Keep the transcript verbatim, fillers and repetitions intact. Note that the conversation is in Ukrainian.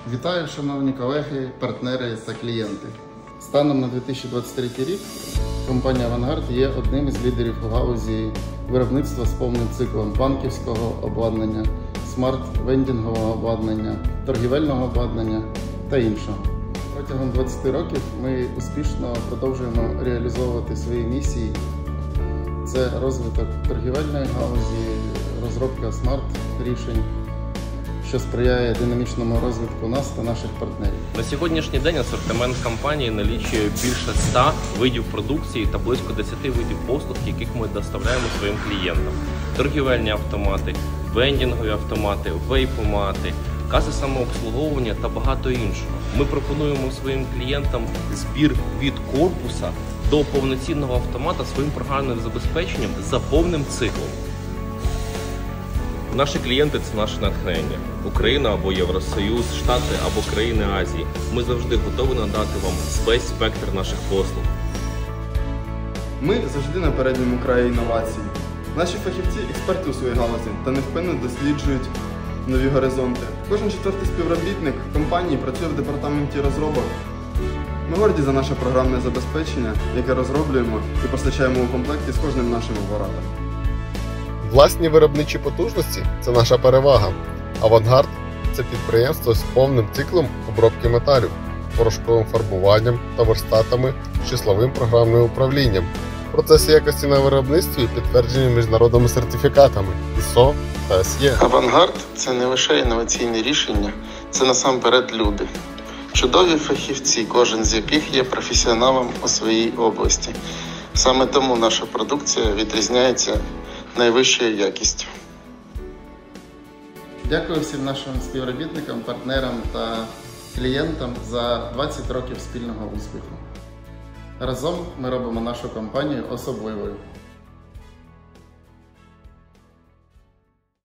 Вітаю, шановні колеги, партнери та клієнти. Станом на дві тисячі двадцять третій рік компанія «Авангард» є одним із лідерів у галузі виробництва з повним циклом банківського обладнання, смарт-вендінгового обладнання, торгівельного обладнання та іншого. Протягом двадцяти років ми успішно продовжуємо реалізовувати свої місії. Це розвиток торгівельної галузі, розробка смарт-рішень, що сприяє динамічному розвитку нас та наших партнерів. На сьогоднішній день асортимент компанії налічує більше ста видів продукції та близько десяти видів послуг, яких ми доставляємо своїм клієнтам. Торгівельні автомати, вендінгові автомати, вейпомати, каси самообслуговування та багато іншого. Ми пропонуємо своїм клієнтам збір від корпуса до повноцінного автомата своїм програмним забезпеченням за повним циклом. Наші клієнти – це наше натхнення. Україна або Євросоюз, Штати або країни Азії. Ми завжди готові надати вам весь спектр наших послуг. Ми завжди на передньому краї інновацій. Наші фахівці – експерти у своїй галузі та невпинно досліджують нові горизонти. Кожен четвертий співробітник компанії працює в департаменті розробок. Ми горді за наше програмне забезпечення, яке розроблюємо і постачаємо у комплекті з кожним нашим апаратом. Власні виробничі потужності – це наша перевага. «Авангард» – це підприємство з повним циклом обробки металів, порошковим фарбуванням та верстатами з числовим програмним управлінням. Процеси якості на виробництві підтверджені міжнародними сертифікатами ІСО та ес є. «Авангард» – це не лише інноваційні рішення, це насамперед люди. Чудові фахівці, кожен з яких є професіоналом у своїй області. Саме тому наша продукція відрізняється найвищою якістю. Дякую всім нашим співробітникам, партнерам та клієнтам за двадцять років спільного успіху. Разом ми робимо нашу компанію особливою.